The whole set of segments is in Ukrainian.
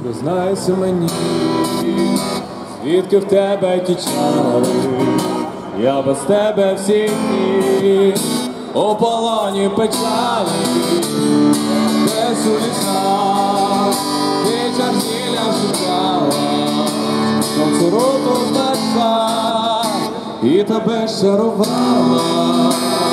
Признайся мені, звідки в тебе ті чари, я без тебе всі дні, у полоні печалі, десь у лісах, ти чар-зілля шукала, Сонце-руту знайшла, і тебе чарувала.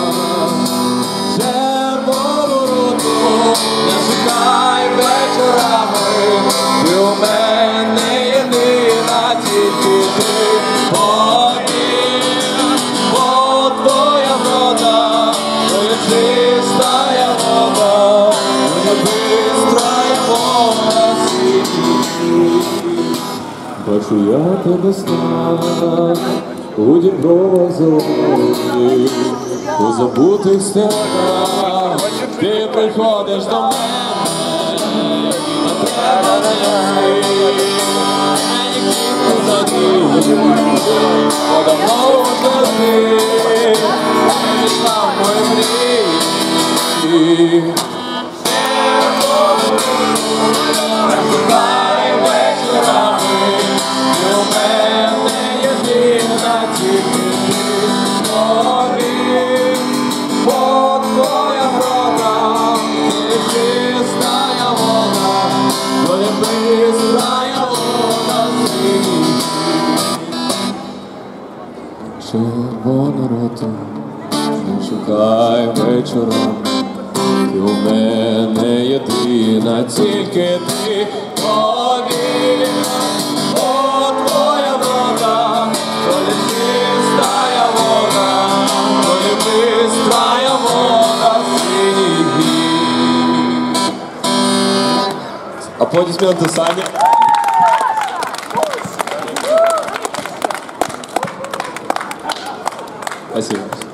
Червону руту не шукай вечорами, ти у мене єдина, тільки ти, повір, твоя врода, твоя чистая вода, твоя бистрая вода світі. Бачу я тебе став у дібровах зелених, у забутих стежках, ти приходиш до мене, а треба нести, мені квітку задію, подавно вже ти, не пішла в мої мрії. Шукай вечорами, ти у мене єдина, тільки ти, повір, твоя врода, ти чистая вода, твоя бистрая вода світі. Червону руту не шукай вечорами, ти у мене єдина, тільки ти, повір, твоя врода, твоя чистая вода, твоя бистрая вода світі. Аплодисменты Сане. Спасибо.